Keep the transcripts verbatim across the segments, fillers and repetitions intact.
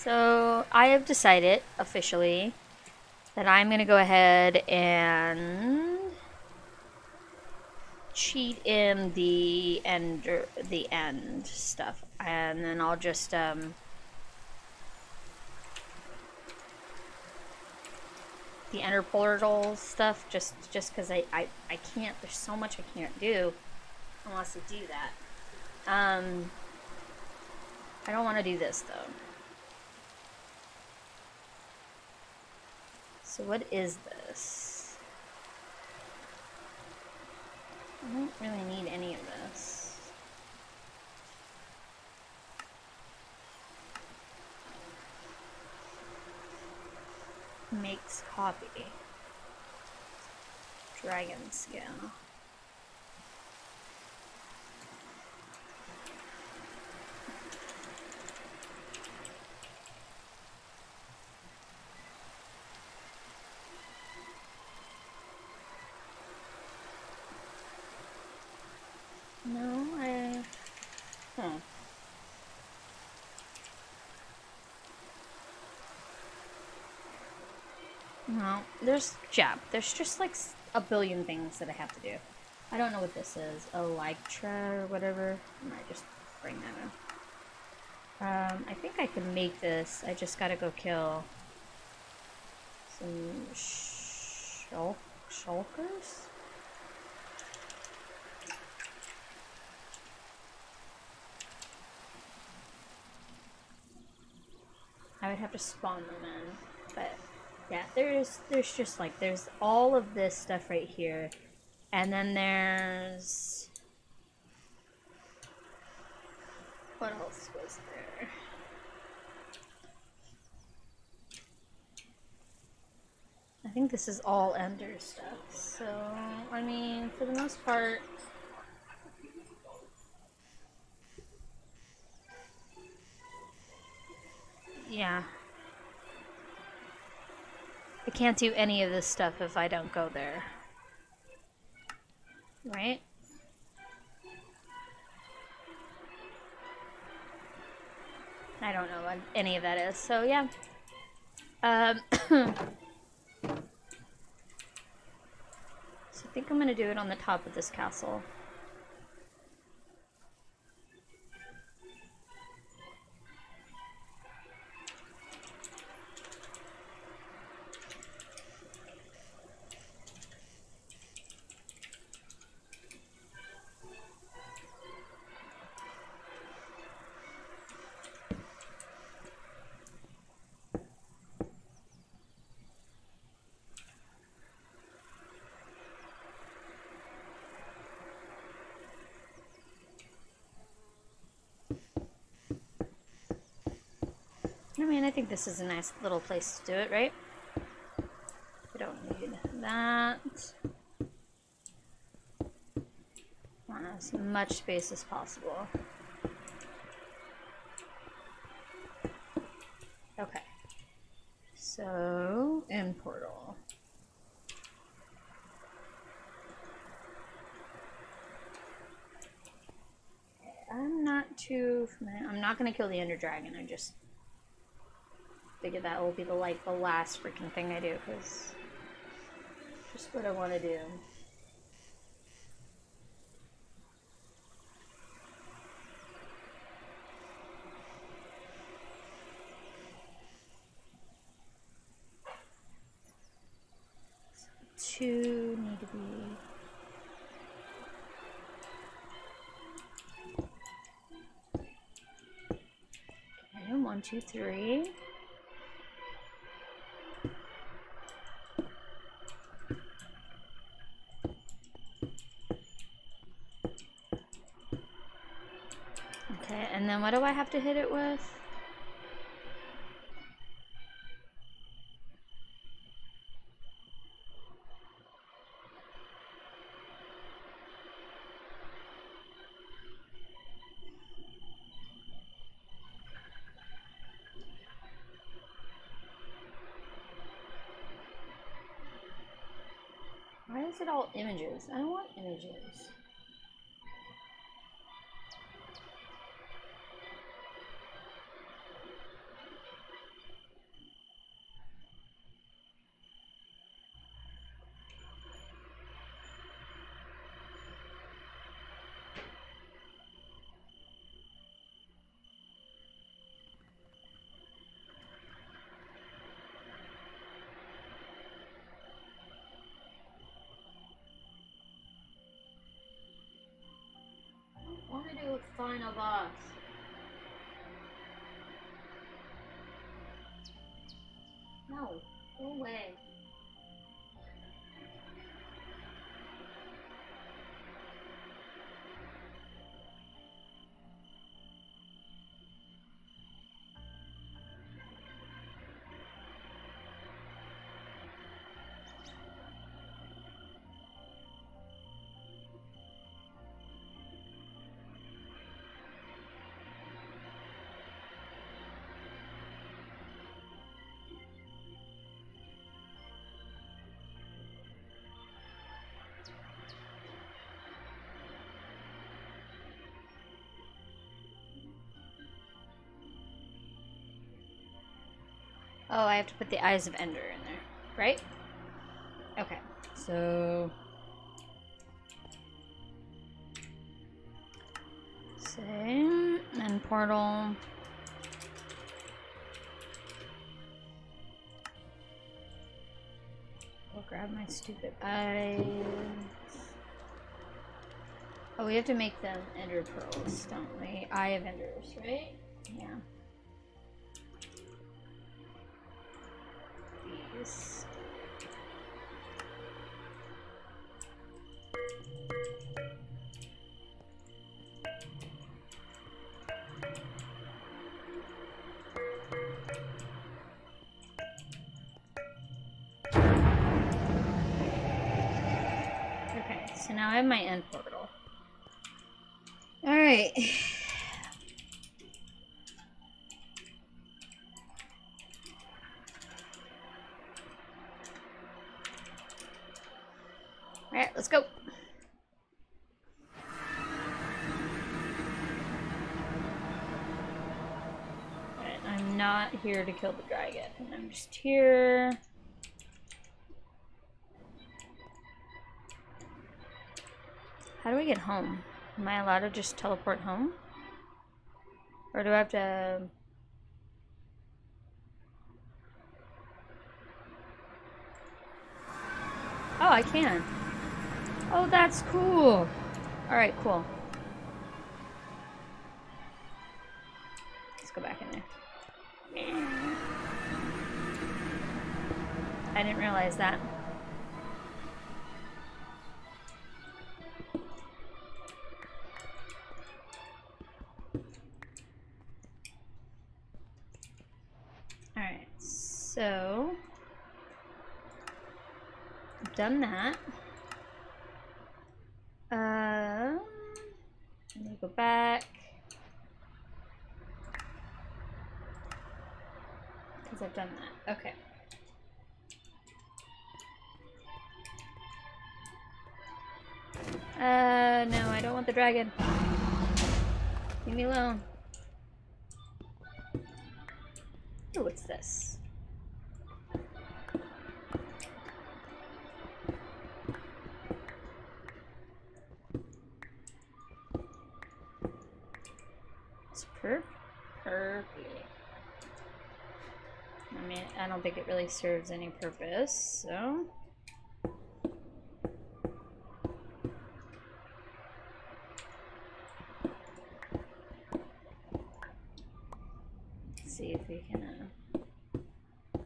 So I have decided officially that I'm gonna go ahead and cheat in the end the end stuff, and then I'll just um the ender portal stuff just just because I, I I can't, there's so much I can't do unless I do that. um I don't want to do this though. So what is this? I don't really need any of this. Makes copy. Dragon skin. No, I... Huh. No, there's Jap. There's just like a billion things that I have to do. I don't know what this is. Elytra or whatever. I might just bring that in. Um, I think I can make this. I just gotta go kill some shulk shulkers. I would have to spawn them in, but yeah, there's there's just like there's all of this stuff right here, and then there's what else was there? I think this is all Ender stuff. So I mean, for the most part. Yeah. I can't do any of this stuff if I don't go there. Right? I don't know what any of that is, so yeah. Um, so I think I'm gonna do it on the top of this castle. I mean, I think this is a nice little place to do it, right? We don't need that. I want as much space as possible. Okay. So, end portal. I'm not too familiar. I'm not gonna kill the Ender Dragon. I just figure that will be the like the last freaking thing I do, because just what I want to do. So two need to be. Okay, one, two, three. Okay, and then what do I have to hit it with? Why is it all images? I don't want images. final boss. No, go away. Oh, I have to put the Eyes of Ender in there, right? Okay, so... Same, and portal. I'll grab my stupid eyes. Oh, we have to make them Ender Pearls, don't we? Eye of Enders, right? Yeah. These. Okay, so now I have my end portal. Alright. Alright, let's go. Alright, I'm not here to kill the dragon. I'm just here. How do we get home? Am I allowed to just teleport home? Or do I have to... Oh, I can. Oh, that's cool. Alright, cool. Let's go back in there. I didn't realize that. Alright, so... I've done that. Um, I'm gonna go back. Because I've done that. Okay. Uh, no, I don't want the dragon. Leave me alone. Oh, what's this? It's perfect. Perfect. I mean, I don't think it really serves any purpose, so... See if we can uh...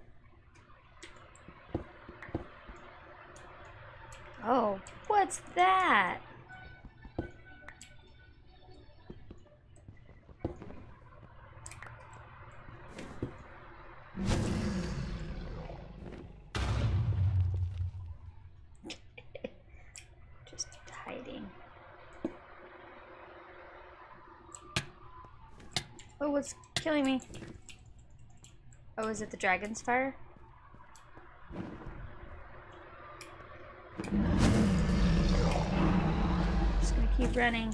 Oh, what's that? Just hiding. Oh, what's killing me? Oh, is it the dragon's fire? Just gonna keep running.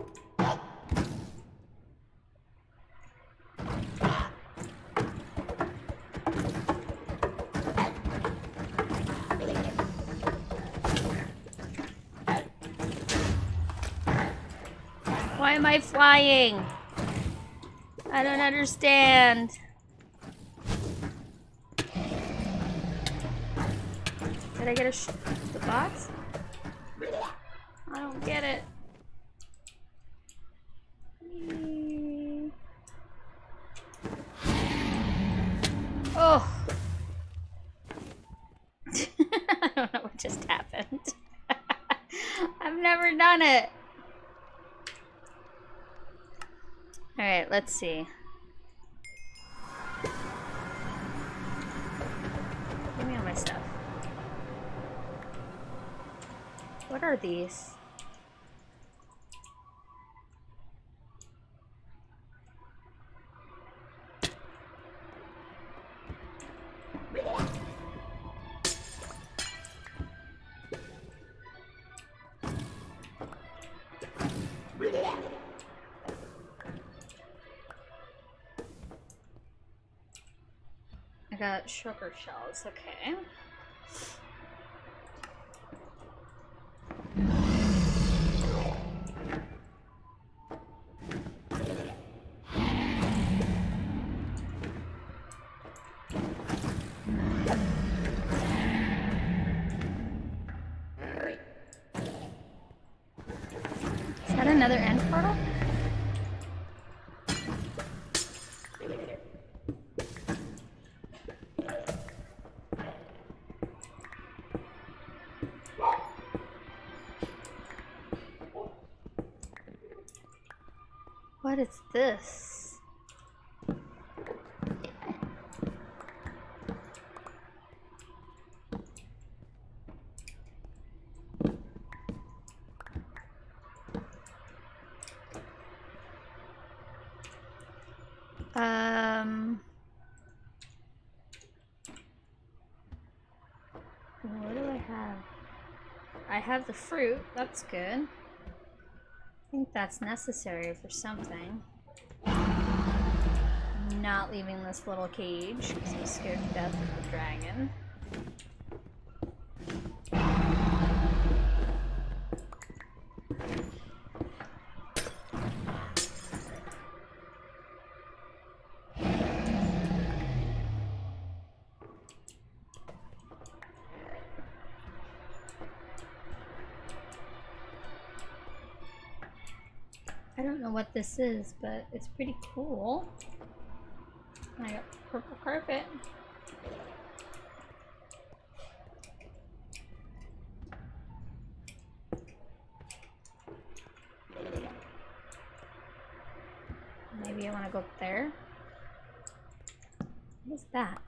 Why am I flying? I don't understand. Did I get a sh the box? I don't get it. just happened? I've never done it. Alright, let's see. Give me all my stuff. What are these? I got sugar shells, okay. Is that another end portal? What is this? Um, what do I have? I have the fruit, that's good. I think that's necessary for something. I'm not leaving this little cage because I'm scared to death of the dragon. I don't know what this is, but it's pretty cool. I got purple carpet. Maybe I want to go up there. What is that?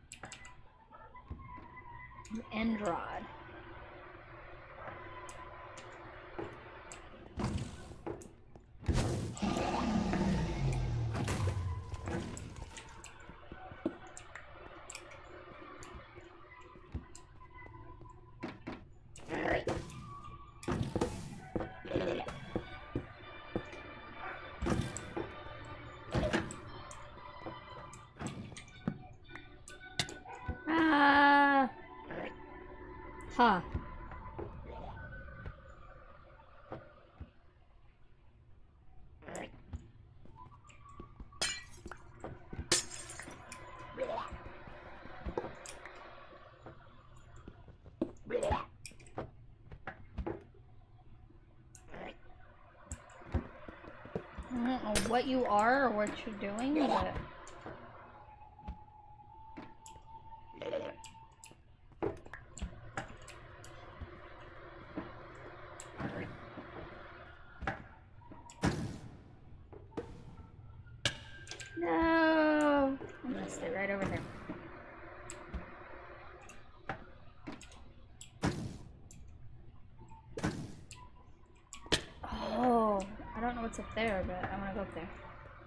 An end rod. Ah. Huh. I don't know what you are or what you're doing, but... No! I'm gonna stay right over here. Oh, I don't know what's up there, but I wanna go up there.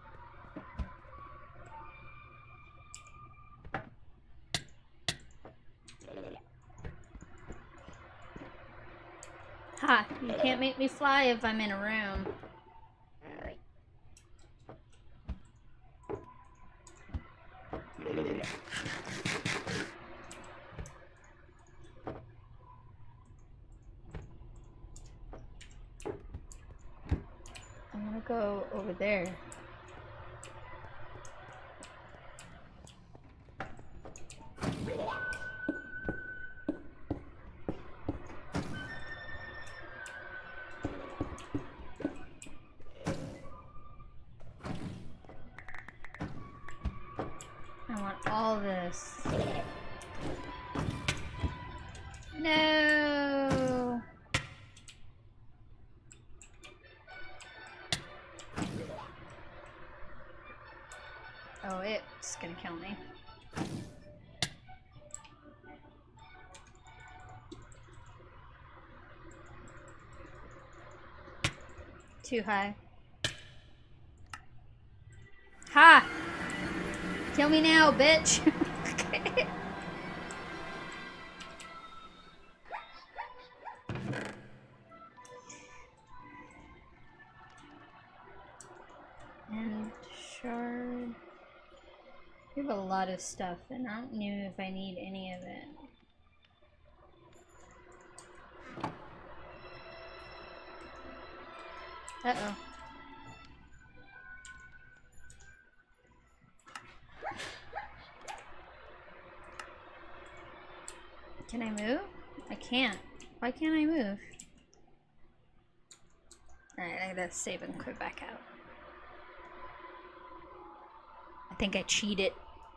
Ha! You can't make me fly if I'm in a room. I'm gonna go over there. I want all this. No. Oh, it's gonna kill me. Too high. Ha! Kill me now, bitch! Okay. And shard. We have a lot of stuff, and I don't know if I need any of it. Uh-oh. Can I move? I can't. Why can't I move? Alright, I gotta save and quit back out. I think I cheated.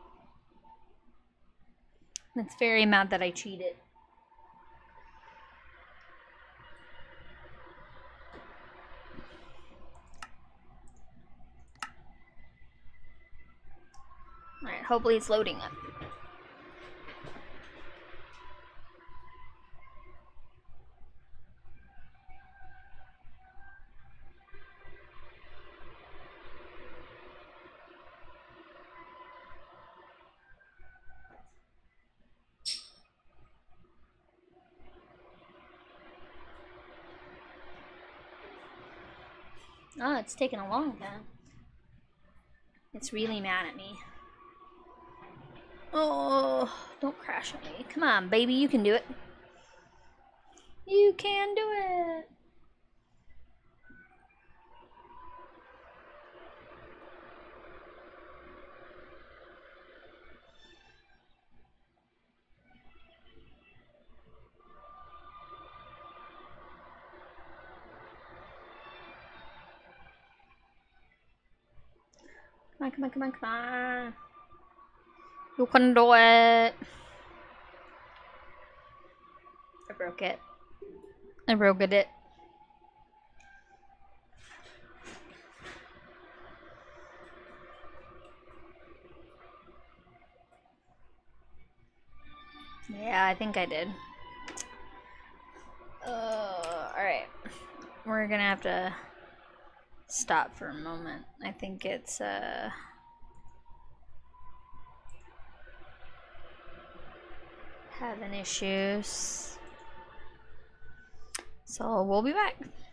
That's very mad that I cheated. Alright, hopefully it's loading up. Oh, it's taking a long time. It's really mad at me. Oh, don't crash on me. Come on, baby, you can do it. You can do it. Come on, come on, come on, come on. You can do it. I broke it. I broke it. Yeah, I think I did. Uh, alright. We're gonna have to stop for a moment. I think it's, uh... having issues. So we'll be back.